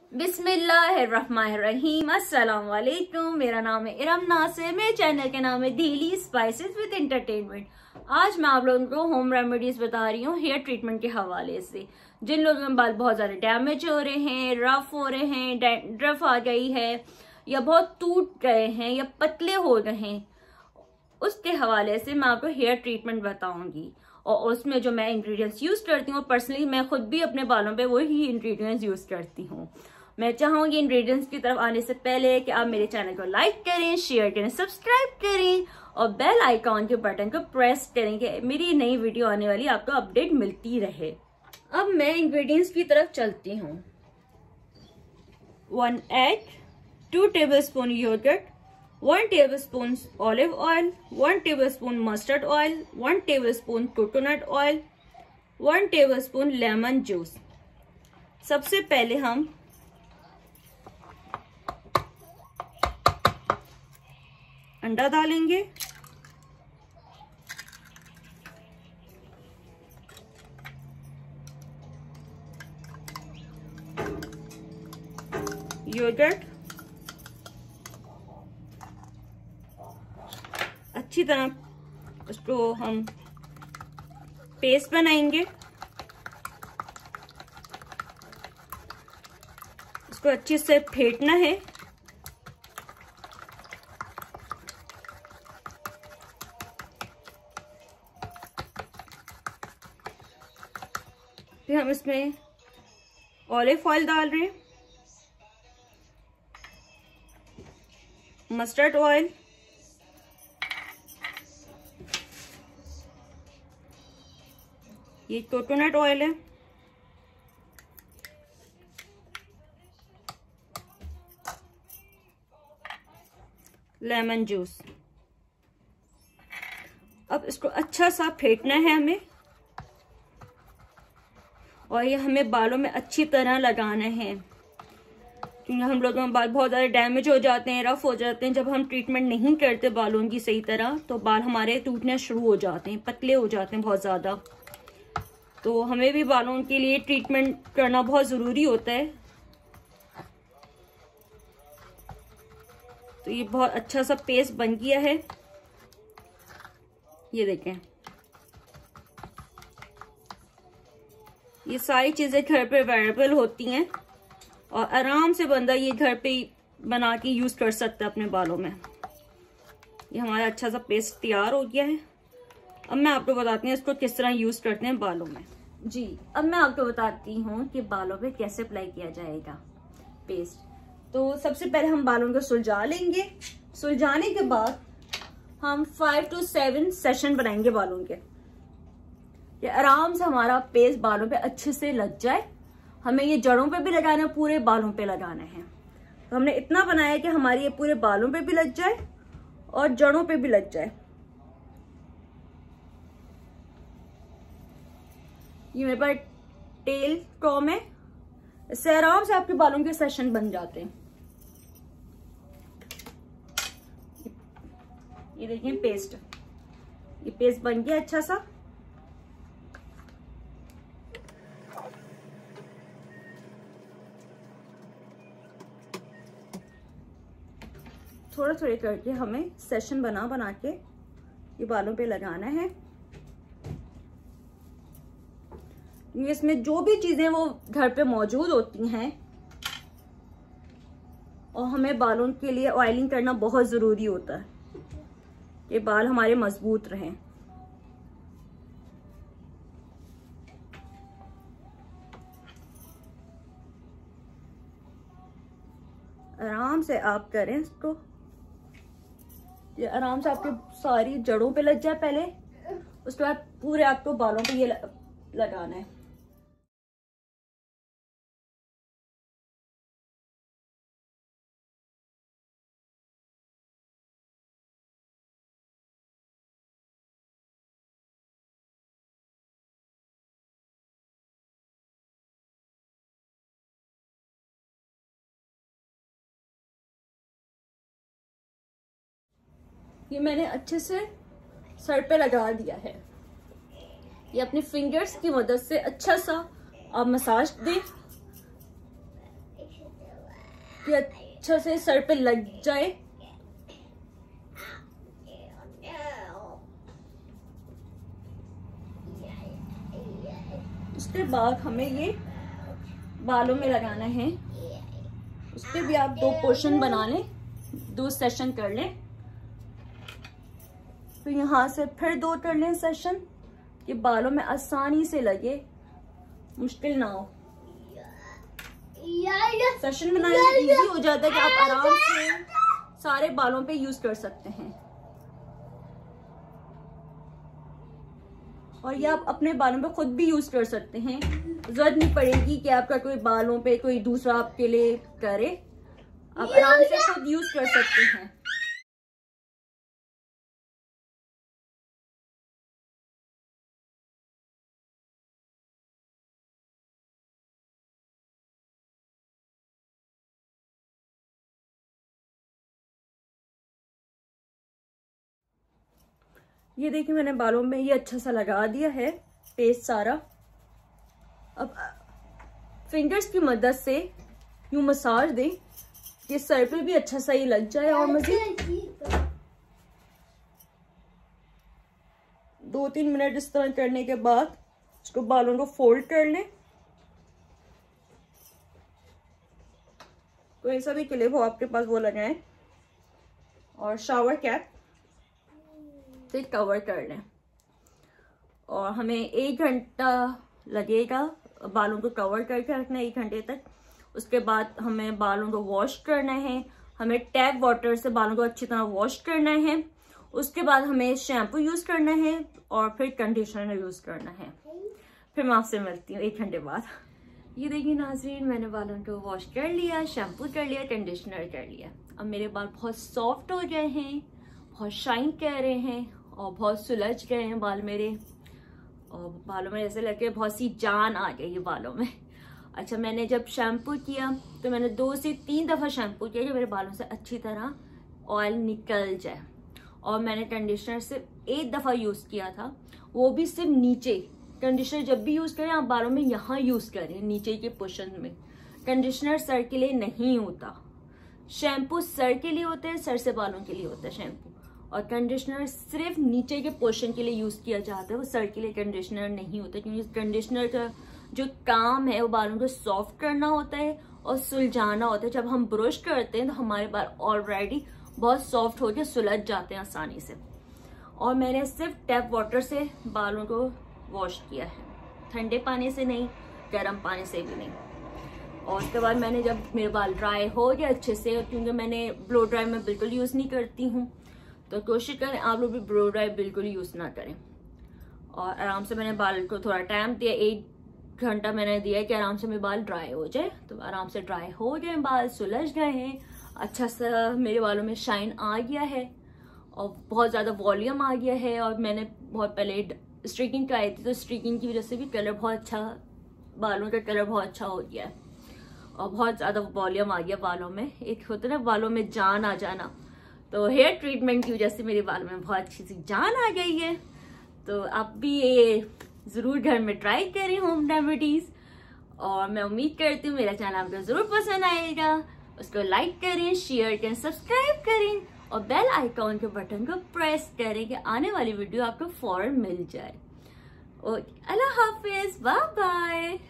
बिस्मिल्लाहिर्रहमानिर्रहीम। अस्सलाम वालेकुम। मेरा नाम है इरम नासिर। मेरे चैनल के नाम है डेली स्पाइसेस विद एंटरटेनमेंट। आज मैं आप लोगों को होम रेमेडीज बता रही हूँ हेयर ट्रीटमेंट के हवाले से। जिन लोगों के बाल बहुत ज्यादा डैमेज हो रहे हैं, रफ हो रहे हैं, डैंड्रफ आ गई है या बहुत टूट गए हैं या पतले हो गए हैं, उसके हवाले से मैं आपको हेयर ट्रीटमेंट बताऊंगी। और उसमें जो मैं इंग्रेडिएंट्स यूज करती हूँ, पर्सनली मैं खुद भी अपने बालों पे वही इंग्रेडिएंट्स यूज करती हूँ। मैं चाहूंगी इंग्रेडिएंट्स की तरफ आने से पहले कि आप मेरे चैनल को लाइक करें, शेयर करें, सब्सक्राइब करें और बेल आइकॉन के बटन को प्रेस करें कि मेरी नई वीडियो आने वाली आपको अपडेट मिलती रहे। अब मैं इंग्रेडिएंट्स की तरफ चलती हूँ। 1 egg, 2 tablespoon yogurt, 1 tablespoon olive oil, 1 tablespoon mustard oil, 1 tablespoon coconut oil, 1 tablespoon lemon juice. सबसे पहले हम अंडा डालेंगे, योगर्ट अच्छी तरह उसको हम पेस्ट बनाएंगे। इसको अच्छे से फेंटना है। फिर हम इसमें ऑलिव ऑयल डाल रहे हैं, मस्टर्ड ऑयल, ये कोकोनट ऑयल है, लेमन जूस। अब इसको अच्छा सा फेंटना है हमें और ये हमें बालों में अच्छी तरह लगाना है, क्योंकि हम लोगों के बाल बहुत ज़्यादा डैमेज हो जाते हैं, रफ हो जाते हैं। जब हम ट्रीटमेंट नहीं करते बालों की सही तरह तो बाल हमारे टूटने शुरू हो जाते हैं, पतले हो जाते हैं बहुत ज़्यादा। तो हमें भी बालों के लिए ट्रीटमेंट करना बहुत ज़रूरी होता है। तो ये बहुत अच्छा सा पेस्ट बन गया है, ये देखें। ये सारी चीज़ें घर पे अवेलेबल होती हैं और आराम से बंदा ये घर पे बना के यूज़ कर सकता है अपने बालों में। ये हमारा अच्छा सा पेस्ट तैयार हो गया है। अब मैं आपको बताती हूँ इसको किस तरह यूज़ करते हैं बालों में। जी, अब मैं आपको बताती हूँ कि बालों पे कैसे अप्लाई किया जाएगा पेस्ट। तो सबसे पहले हम बालों को सुलझा लेंगे। सुलझाने के बाद हम 5 to 7 सेशन बनाएंगे बालों के, ये आराम से हमारा पेस्ट बालों पे अच्छे से लग जाए। हमें ये जड़ों पे भी लगाना है, पूरे बालों पे लगाना है। तो हमने इतना बनाया कि हमारी ये पूरे बालों पे भी लग जाए और जड़ों पे भी लग जाए। ये मेरे पास टेल कॉम है, इससे आराम से आपके बालों के सेशन बन जाते हैं। ये देखिए पेस्ट, ये पेस्ट बन गया अच्छा सा। थोड़ा थोड़ा करके हमें सेशन बना बना के ये बालों पे लगाना है। इसमें जो भी चीजें वो घर पे मौजूद होती हैं और हमें बालों के लिए ऑयलिंग करना बहुत जरूरी होता है कि बाल हमारे मजबूत रहें। आराम से आप करें इसको, ये आराम से आपके सारी जड़ों पे लग जाए पहले, उसके बाद पूरे आपको बालों पे ये लगाना है। ये मैंने अच्छे से सर पे लगा दिया है। ये अपने फिंगर्स की मदद से अच्छा सा आप मसाज दें ये अच्छा से सर पे लग जाए। उसके बाद हमें ये बालों में लगाना है। उसके भी आप 2 पोर्शन बना लें, 2 सेशन कर लें, फिर यहाँ से फिर 2 कर लें सेशन, कि बालों में आसानी से लगे, मुश्किल ना हो। सेशन बनाने में इजी हो जाता है कि आप आराम से सारे बालों पे यूज कर सकते हैं। और ये आप अपने बालों पे खुद भी यूज कर सकते हैं। जरूरत नहीं पड़ेगी कि आपका कोई बालों पे कोई दूसरा आपके लिए करे, आप आराम से खुद यूज कर सकते हैं। ये देखिए मैंने बालों में ये अच्छा सा लगा दिया है पेस्ट सारा। अब फिंगर्स की मदद से यूं मसाज दें कि सर पे भी अच्छा सा ये लग जाए। और मज़ीद 2-3 मिनट इस तरह करने के बाद इसको बालों को फोल्ड कर लें। कोई सा भी क्लिप हो आपके पास वो लगाएं और शावर कैप से कवर कर लें। और हमें 1 घंटा लगेगा बालों को कवर करके रखना है, 1 घंटे तक। उसके बाद हमें बालों को वॉश करना है। हमें टैप वाटर से बालों को अच्छी तरह वॉश करना है। उसके बाद हमें शैम्पू यूज करना है और फिर कंडीशनर यूज करना है। फिर मैं आपसे मिलती हूँ 1 घंटे बाद। ये देखिए नाज़रीन, मैंने बालों को वॉश कर लिया, शैम्पू कर लिया, कंडीशनर कर लिया। अब मेरे बाल बहुत सॉफ्ट हो गए हैं, बहुत शाइन कर रहे हैं और बहुत सुलझ गए हैं बाल मेरे। और बालों में ऐसे लगे बहुत सी जान आ गई है बालों में। अच्छा, मैंने जब शैम्पू किया तो मैंने 2 से 3 दफ़ा शैम्पू किया कि मेरे बालों से अच्छी तरह ऑयल निकल जाए। और मैंने कंडीशनर सिर्फ 1 दफ़ा यूज़ किया था, वो भी सिर्फ नीचे। कंडीशनर जब भी यूज़ करें आप बालों में यहाँ यूज़ करें, नीचे के पोर्शन में। कंडीशनर सर के लिए नहीं होता, शैम्पू सर के लिए होता है, सर से बालों के लिए होता है शैम्पू। और कंडीशनर सिर्फ नीचे के पोर्शन के लिए यूज़ किया जाता है, वो सर के लिए कंडीशनर नहीं होता। क्योंकि कंडीशनर का जो काम है वो बालों को सॉफ्ट करना होता है और सुलझाना होता है। जब हम ब्रश करते हैं तो हमारे बाल ऑलरेडी बहुत सॉफ्ट होकर सुलझ जाते हैं आसानी से। और मैंने सिर्फ टैप वाटर से बालों को वॉश किया है, ठंडे पानी से नहीं, गर्म पानी से भी नहीं। और उसके बाद मैंने जब मेरे बाल ड्राई हो गए अच्छे से, क्योंकि मैंने ब्लो ड्राई में बिल्कुल यूज़ नहीं करती हूँ, तो कोशिश करें आप लोग भी ब्लो ड्राई बिल्कुल यूज़ ना करें। और आराम से मैंने बाल को थोड़ा टाइम दिया, 1 घंटा मैंने दिया कि आराम से मेरे बाल ड्राई हो जाए। तो आराम से ड्राई हो गए, बाल सुलझ गए हैं, अच्छा सा मेरे बालों में शाइन आ गया है और बहुत ज़्यादा वॉल्यूम आ गया है। और मैंने बहुत पहले स्ट्रीकिंग कराई थी, तो स्ट्रीकिंग की वजह से भी कलर बहुत अच्छा, बालों का कलर बहुत अच्छा हो गया है और बहुत ज़्यादा वॉल्यूम आ गया बालों में। एक होता है ना बालों में जान आ जाना, तो हेयर ट्रीटमेंट की वजह से मेरे बालों में बहुत अच्छी सी जान आ गई है। तो आप भी ये ज़रूर घर में ट्राई करें होम रेमेडीज़। और मैं उम्मीद करती हूँ मेरा चैनल आपको ज़रूर पसंद आएगा। उसको लाइक करें, शेयर करें, सब्सक्राइब करें और बेल आइकॉन के बटन को प्रेस करें कि आने वाली वीडियो आपको फौरन मिल जाए। और अल्लाह हाफिज़, बाय बाय।